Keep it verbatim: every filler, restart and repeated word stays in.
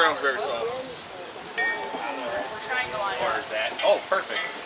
ground's very soft. We're triangle on it. Or is that? Oh, perfect.